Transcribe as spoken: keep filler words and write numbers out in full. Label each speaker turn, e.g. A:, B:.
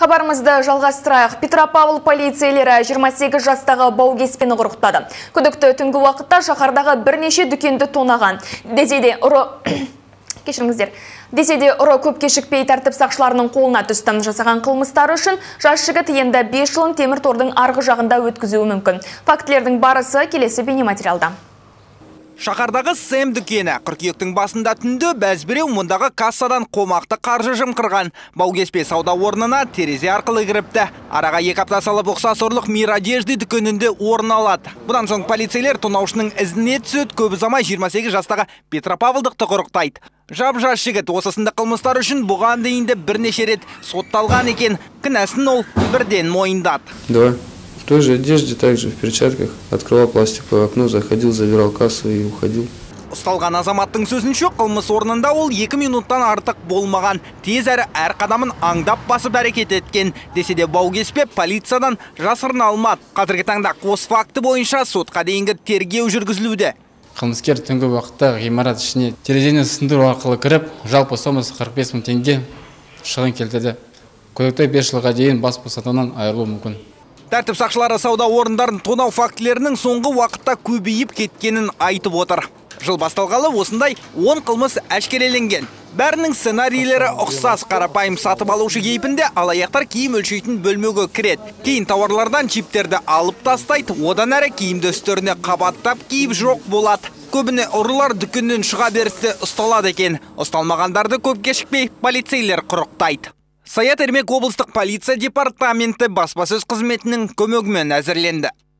A: Хабарымызды жалғастырайық. Петропавл полицейлері жиырма сегіз жастағы баугеспені құрықтады. Күдікті түнгі уақытта шаһардағы бірнеше дүкенді тонаған. Десе ұры... Кешіріңіздер. Десе де ұры көп кешікпей тәртіп сақшыларының қолына түсті. Жасаған қылмыстары үшін жас жігіт енді бес жылын темір тордың арғы жағында өткізуі мүмкін. Фактілердің барысы келесі бейнематериалда.
B: Шаһардағы Сэм дүкені қыркүйектің басында түнді бәз біреу мұндағы кассадан қомақты қаржы жымқырған. Баугеспе сауда орнына терезе арқылы кіріпті. Араға екі апта салып ұқсас ұрлық Мир одежды дүкенінде орын алады. Бұдан соң полицейлер тонаушының ізіне түседі, көп ұзамай жиырма сегіз жастағы Петропавлдықты құрықтайды. Жап-жас жігіт осысында қылмыстар үшін бұған дейінді бірнеше рет сотталған екен. Кінәсін ол бірден мойындады.
C: Да. В той же одежде, также в перчатках, открывал пластиковое окно, заходил, забирал кассу и уходил.
B: Ұсталған азаматтың сөзінше, қылмыс орнында ол екі минуттан артық болмаған. Тез әрі әр қадамын аңдап басып әрекет еткен. Десе де Баугеспе полициядан жасырын алмады. Қазіргі таңда қос факті бойынша сотқа дейінгі тергеу жүргізілуде.
D: Қылмыскер түнгі уақытта ғимарат ішіне терезені сындыру арқылы кіріп, жалпы сомасы қырық бес мың теңге шығын келтірді. Күдікті бес жылға дейін бас бостандығынан айырылуы мүмкін.
B: Тәртіп сақшылары сауда орындарын тонау фактілерінің соңғы уақытта көбейіп кеткенін айтып отыр. Жыл басталғалы осындай он қылмыс әшкереленген. Бәрінің сценарийлері ұқсас, қарапайым сатып алушы кейпінде алаяқтар киім өлшейтін бөлмеге кіреді. Кейін тауарлардан чиптерді алып тастайды, одан әрі киімді үстеріне қабаттап киіп жоқ болады. Көбіне ұрылар дүкеннен шыға берісте ұсталады екен. Ұсталмағандарды көп кешікпей полицейлер құрықтайды. Саят Ермек облыстық полиция департаменті баспасөз қызметінің көмегімен әзірленді.